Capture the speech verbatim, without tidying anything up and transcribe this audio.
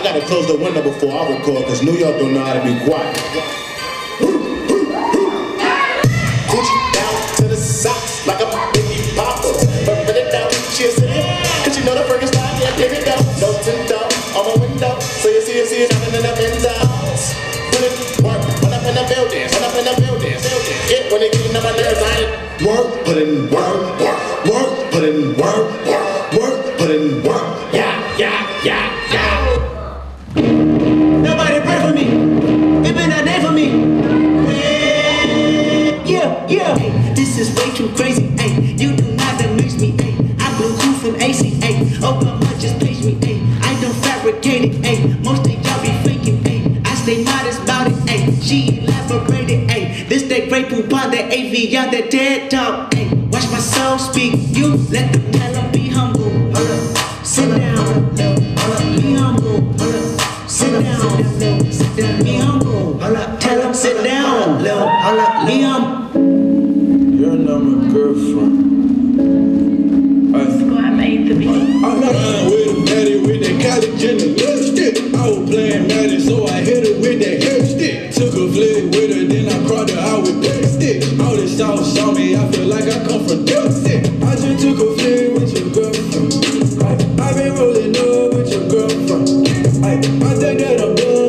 I gotta close the window before I record, cause New York don't know how to be quiet. Gucci down to the socks like a Biggie Popper. But put it down, cheers to him, cause you know the freaking style, yeah, give it down. No tint down on my window, so you see it, see it shining in the windows. Put it work, run up in the building, run up in the building. Get when it getting on my nerves, I ain't work, put in work, work, work, put in work, work, work, put in work. Yeah, yeah, yeah, yeah. Nobody pray for me. It been a day for me. Yeah, yeah. Ay, this is way too crazy. Ay, you do not amaze me. Ay, I blew cool from A C. Ay, Oklahoma just page me. Ay, I don't fabricate it. Ay, most of y'all be faking. Ay, I stay modest about it. Ay, she elaborated. Ay, this that great poop on that A V on that TED Talk. Ay, watch my soul speak. You let them tell them be humble. Hold up, sit down. Be humble. Hold up, sit down. Sit down. Be humble. Hold up, tell them sit down. Hold up, be humble. You're not my girlfriend. I made the beat. I'm riding with a baddie with that college and the lipstick. I was playing Madden, so I hit her with that hair stick. Took a flick with her, then I cried her out with that stick. All this sauce on me, I feel like I come from Dixie. I just took a flick with your girlfriend. I, I been rolling up with your girlfriend. I, I think that I'm done.